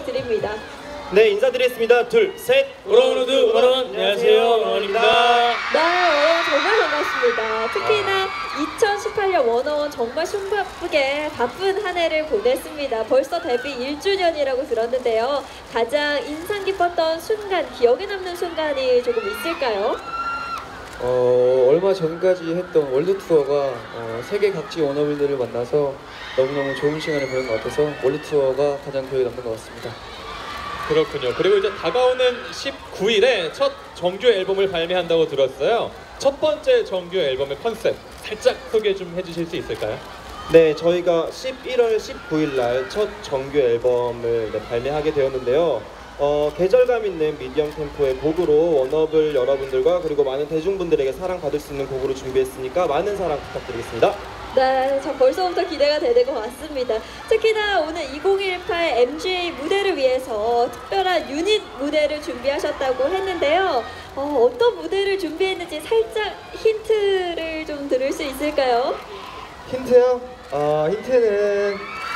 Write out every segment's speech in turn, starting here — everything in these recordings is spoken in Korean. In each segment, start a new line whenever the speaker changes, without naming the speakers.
부탁드립니다.
네, 인사드리겠습니다. 둘, 셋.
워너워너드 워너원 안녕하세요, 워너원입니다.
네, 워너원 정말 반갑습니다. 특히나 2018년 워너원 정말 숨바쁘게 바쁜 한 해를 보냈습니다. 벌써 데뷔 1주년이라고 들었는데요. 가장 인상 깊었던 순간, 기억에 남는 순간이 조금 있을까요?
얼마 전까지 했던 월드 투어가 세계 각지 워너블들을 만나서 너무너무 좋은 시간을 보낸 것 같아서 월드 투어가 가장 기억에 남는 것 같습니다.
그렇군요. 그리고 이제 다가오는 19일에 첫 정규 앨범을 발매한다고 들었어요. 첫 번째 정규 앨범의 컨셉 살짝 소개 좀 해주실 수 있을까요?
네, 저희가 11월 19일 날 첫 정규 앨범을 발매하게 되었는데요. 계절감 있는 미디엄 템포의 곡으로 워너블 여러분들과 그리고 많은 대중분들에게 사랑받을 수 있는 곡으로 준비했으니까 많은 사랑 부탁드리겠습니다.
네, 저 벌써부터 기대가 되는 것 같습니다. 특히나 오늘 2018 MGA 무대를 위해서 특별한 유닛 무대를 준비하셨다고 했는데요. 어떤 무대를 준비했는지 살짝 힌트를 좀 들을 수 있을까요?
힌트요? 힌트는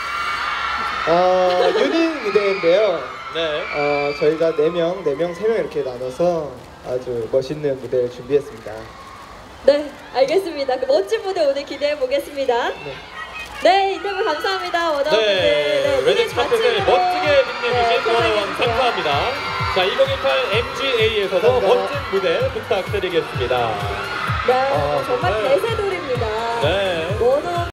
유닛 무대인데요.
네.
저희가 4명, 3명 이렇게 나눠서 아주 멋있는 무대를 준비했습니다.
네, 알겠습니다. 그 멋진 무대 오늘 기대해 보겠습니다. 네, 인터뷰 감사합니다. 워너분들.
네, 레드 카펫을 멋지게 빛내주신 워너원 감사합니다. 자, 2018 MGA에서도 멋진 무대 부탁드리겠습니다.
네, 정말 대세돌입니다.
네.
워너